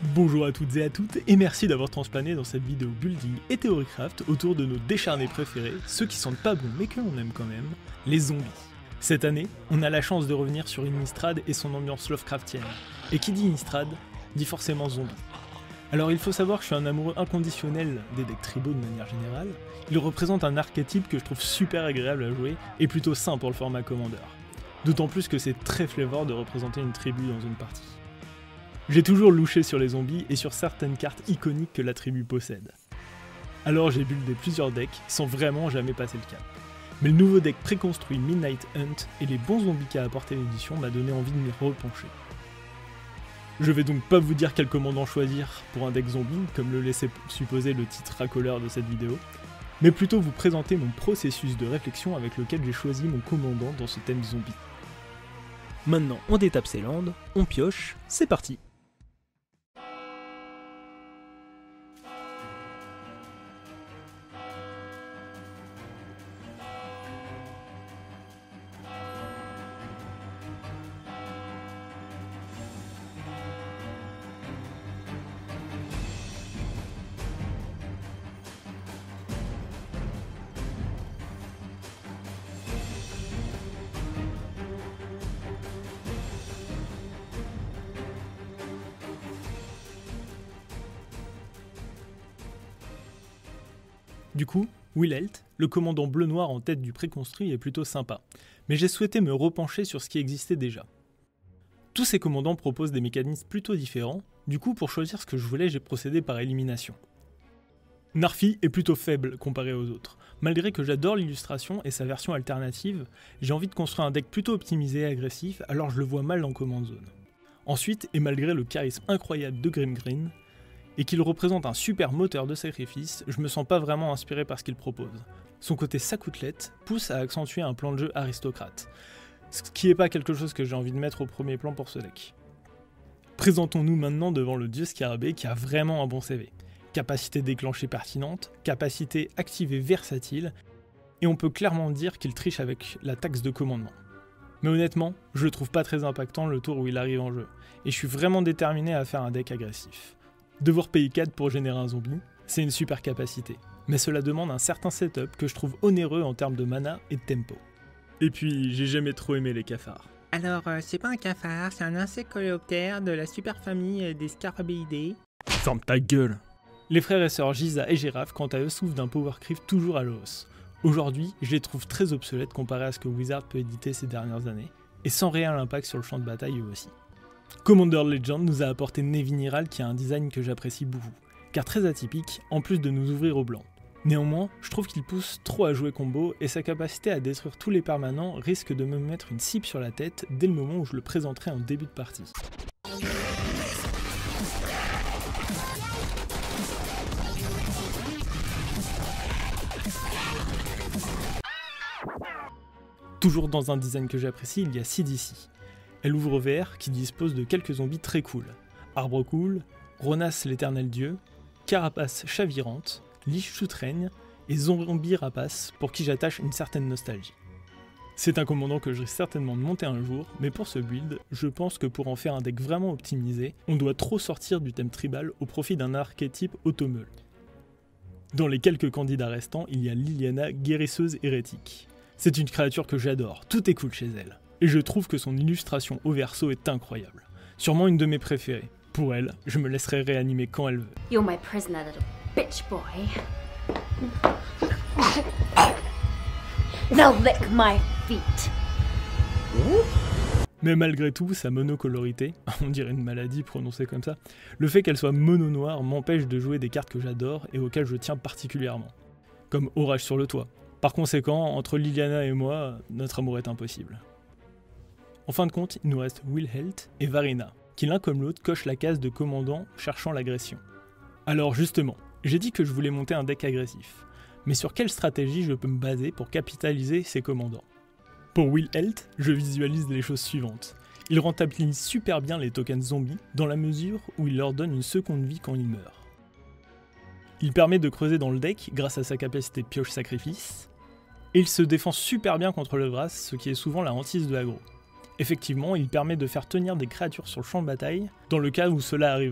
Bonjour à toutes et à toutes, et merci d'avoir transplané dans cette vidéo building et theorycraft autour de nos décharnés préférés, ceux qui sentent pas bon mais que l'on aime quand même, les zombies. Cette année, on a la chance de revenir sur Innistrad et son ambiance Lovecraftienne. Et qui dit Innistrad, dit forcément zombie. Alors il faut savoir que je suis un amoureux inconditionnel des decks tribaux de manière générale. Il représente un archétype que je trouve super agréable à jouer et plutôt sain pour le format Commander. D'autant plus que c'est très flavor de représenter une tribu dans une partie. J'ai toujours louché sur les zombies et sur certaines cartes iconiques que la tribu possède. Alors j'ai buildé plusieurs decks sans vraiment jamais passer le cap. Mais le nouveau deck préconstruit Midnight Hunt et les bons zombies qu'a apporté l'édition m'a donné envie de m'y repencher. Je vais donc pas vous dire quel commandant choisir pour un deck zombie, comme le laissait supposer le titre racoleur de cette vidéo, mais plutôt vous présenter mon processus de réflexion avec lequel j'ai choisi mon commandant dans ce thème zombie. Maintenant on détape ses landes, on pioche, c'est parti! Du coup, Wilhelt, le commandant bleu-noir en tête du préconstruit est plutôt sympa, mais j'ai souhaité me repencher sur ce qui existait déjà. Tous ces commandants proposent des mécanismes plutôt différents, du coup pour choisir ce que je voulais j'ai procédé par élimination. Narfi est plutôt faible comparé aux autres. Malgré que j'adore l'illustration et sa version alternative, j'ai envie de construire un deck plutôt optimisé et agressif, alors je le vois mal en command zone. Ensuite, et malgré le charisme incroyable de Grimm Green, et qu'il représente un super moteur de sacrifice, je me sens pas vraiment inspiré par ce qu'il propose. Son côté sacoutellette pousse à accentuer un plan de jeu aristocrate, ce qui est pas quelque chose que j'ai envie de mettre au premier plan pour ce deck. Présentons-nous maintenant devant le dieu scarabée qui a vraiment un bon CV. Capacité déclenchée pertinente, capacité activée versatile, et on peut clairement dire qu'il triche avec la taxe de commandement. Mais honnêtement, je le trouve pas très impactant le tour où il arrive en jeu, et je suis vraiment déterminé à faire un deck agressif. Devoir payer 4 pour générer un zombie, c'est une super capacité, mais cela demande un certain setup que je trouve onéreux en termes de mana et de tempo. Et puis, j'ai jamais trop aimé les cafards. Alors, c'est pas un cafard, c'est un insecte coléoptère de la super famille des Scarabeidae. Ferme ta gueule! Les frères et sœurs Giza et Girafe, quant à eux, souffrent d'un power creep toujours à la hausse. Aujourd'hui, je les trouve très obsolètes comparé à ce que Wizard peut éditer ces dernières années, et sans réel impact sur le champ de bataille eux aussi. Commander Legend nous a apporté Nevinyrral qui a un design que j'apprécie beaucoup, car très atypique, en plus de nous ouvrir au blanc. Néanmoins, je trouve qu'il pousse trop à jouer combo et sa capacité à détruire tous les permanents risque de me mettre une cible sur la tête dès le moment où je le présenterai en début de partie. Toujours dans un design que j'apprécie, il y a CDC. Elle ouvre VR qui dispose de quelques zombies très cool. Arbre cool, Ronas l'éternel dieu, Carapace chavirante, Liche souterraine et Zombie rapace pour qui j'attache une certaine nostalgie. C'est un commandant que je risque certainement de monter un jour, mais pour ce build, je pense que pour en faire un deck vraiment optimisé, on doit trop sortir du thème tribal au profit d'un archétype automeule. Dans les quelques candidats restants, il y a Liliana, guérisseuse hérétique. C'est une créature que j'adore, tout est cool chez elle. Et je trouve que son illustration au verso est incroyable. Sûrement une de mes préférées. Pour elle, je me laisserai réanimer quand elle veut. You're my prisoner, little bitch boy. Now lick my feet. Mais malgré tout, sa monocolorité, on dirait une maladie prononcée comme ça, le fait qu'elle soit mono-noire m'empêche de jouer des cartes que j'adore et auxquelles je tiens particulièrement. Comme Orage sur le toit. Par conséquent, entre Liliana et moi, notre amour est impossible. En fin de compte, il nous reste Wilhelt et Varina, qui l'un comme l'autre cochent la case de commandant cherchant l'agression. Alors justement, j'ai dit que je voulais monter un deck agressif, mais sur quelle stratégie je peux me baser pour capitaliser ces commandants? Pour Wilhelt, je visualise les choses suivantes. Il rentabilise super bien les tokens zombies dans la mesure où il leur donne une seconde vie quand ils meurent. Il permet de creuser dans le deck grâce à sa capacité pioche-sacrifice, et il se défend super bien contre le Vras, ce qui est souvent la hantise de l'aggro. Effectivement, il permet de faire tenir des créatures sur le champ de bataille, dans le cas où cela arriverait.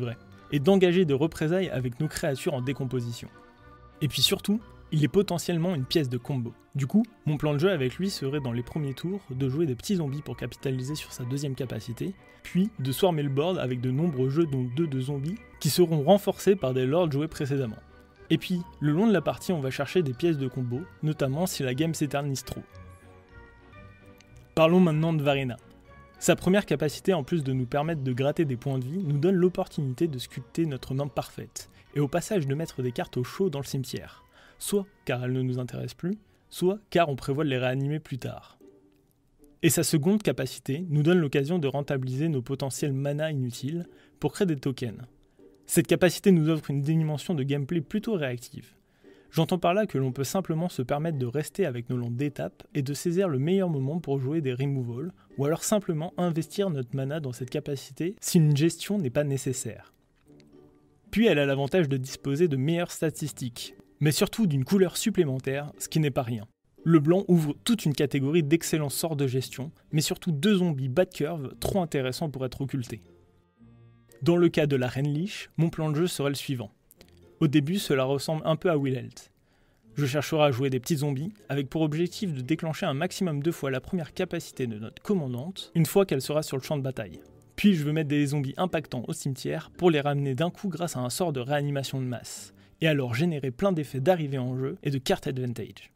et d'engager des représailles avec nos créatures en décomposition. Et puis surtout, il est potentiellement une pièce de combo. Du coup, mon plan de jeu avec lui serait dans les premiers tours de jouer des petits zombies pour capitaliser sur sa deuxième capacité, puis de swarmer le board avec de nombreux jeux dont 2 de zombies qui seront renforcés par des lords joués précédemment. Et puis, le long de la partie, on va chercher des pièces de combo, notamment si la game s'éternise trop. Parlons maintenant de Varina. Sa première capacité, en plus de nous permettre de gratter des points de vie, nous donne l'opportunité de sculpter notre main parfaite, et au passage de mettre des cartes au chaud dans le cimetière, soit car elles ne nous intéressent plus, soit car on prévoit de les réanimer plus tard. Et sa seconde capacité nous donne l'occasion de rentabiliser nos potentiels mana inutiles pour créer des tokens. Cette capacité nous offre une dimension de gameplay plutôt réactive. J'entends par là que l'on peut simplement se permettre de rester avec nos longs d'étapes et de saisir le meilleur moment pour jouer des removals, ou alors simplement investir notre mana dans cette capacité si une gestion n'est pas nécessaire. Puis elle a l'avantage de disposer de meilleures statistiques, mais surtout d'une couleur supplémentaire, ce qui n'est pas rien. Le blanc ouvre toute une catégorie d'excellents sorts de gestion, mais surtout 2 zombies bas de curve trop intéressants pour être occultés. Dans le cas de la Reine Liche, mon plan de jeu serait le suivant. Au début, cela ressemble un peu à Will Health. Je chercherai à jouer des petits zombies, avec pour objectif de déclencher un maximum 2 fois la première capacité de notre commandante, une fois qu'elle sera sur le champ de bataille. Puis je veux mettre des zombies impactants au cimetière pour les ramener d'un coup grâce à un sort de réanimation de masse, et alors générer plein d'effets d'arrivée en jeu et de carte advantage.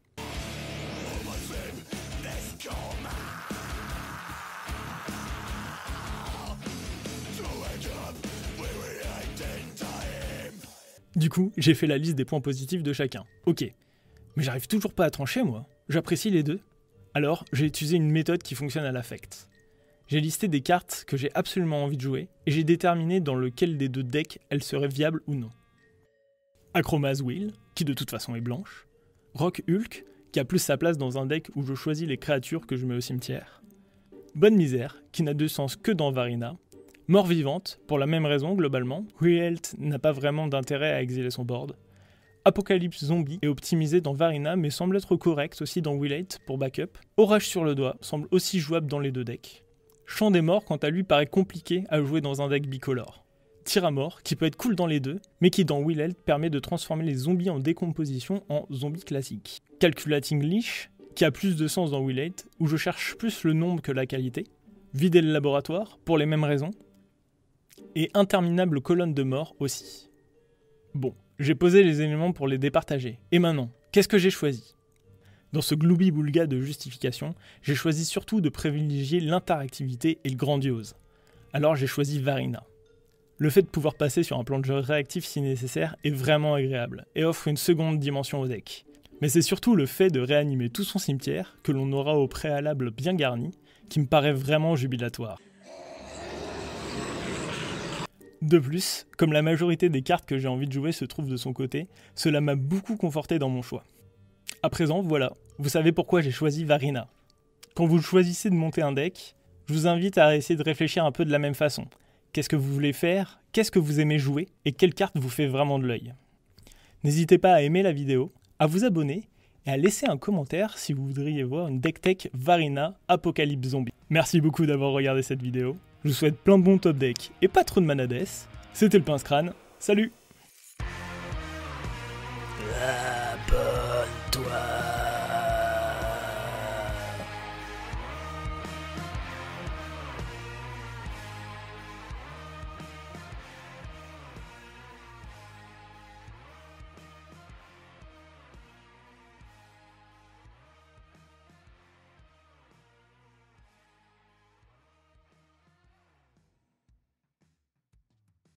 Du coup, j'ai fait la liste des points positifs de chacun. Ok, mais j'arrive toujours pas à trancher moi, j'apprécie les deux. Alors, j'ai utilisé une méthode qui fonctionne à l'affect. J'ai listé des cartes que j'ai absolument envie de jouer, et j'ai déterminé dans lequel des 2 decks elles seraient viables ou non. Acroma's Will, qui de toute façon est blanche. Rock Hulk, qui a plus sa place dans un deck où je choisis les créatures que je mets au cimetière. Bonne Misère, qui n'a de sens que dans Varina. Mort Vivante, pour la même raison globalement, Will Health n'a pas vraiment d'intérêt à exiler son board. Apocalypse Zombie est optimisé dans Varina mais semble être correct aussi dans Will Health pour backup. Orage sur le doigt semble aussi jouable dans les 2 decks. Chant des Morts quant à lui paraît compliqué à jouer dans un deck bicolore. Tir à mort, qui peut être cool dans les 2, mais qui dans Will Health permet de transformer les zombies en décomposition en zombies classiques. Calculating Leash, qui a plus de sens dans Will Health, où je cherche plus le nombre que la qualité. Vider le laboratoire, pour les mêmes raisons. Et interminable colonne de mort aussi. Bon, j'ai posé les éléments pour les départager. Et maintenant, qu'est-ce que j'ai choisi ? Dans ce gloubi-boulga de justification, j'ai choisi surtout de privilégier l'interactivité et le grandiose. Alors j'ai choisi Varina. Le fait de pouvoir passer sur un plan de jeu réactif si nécessaire est vraiment agréable, et offre une seconde dimension au deck. Mais c'est surtout le fait de réanimer tout son cimetière, que l'on aura au préalable bien garni, qui me paraît vraiment jubilatoire. De plus, comme la majorité des cartes que j'ai envie de jouer se trouvent de son côté, cela m'a beaucoup conforté dans mon choix. À présent, voilà, vous savez pourquoi j'ai choisi Varina. Quand vous choisissez de monter un deck, je vous invite à essayer de réfléchir un peu de la même façon. Qu'est-ce que vous voulez faire ? Qu'est-ce que vous aimez jouer ? Et quelle carte vous fait vraiment de l'œil ? N'hésitez pas à aimer la vidéo, à vous abonner et à laisser un commentaire si vous voudriez voir une deck tech Varina Apocalypse Zombie. Merci beaucoup d'avoir regardé cette vidéo. Je vous souhaite plein de bons top decks et pas trop de manades. C'était le Pince Crâne. Salut! Abonne-toi.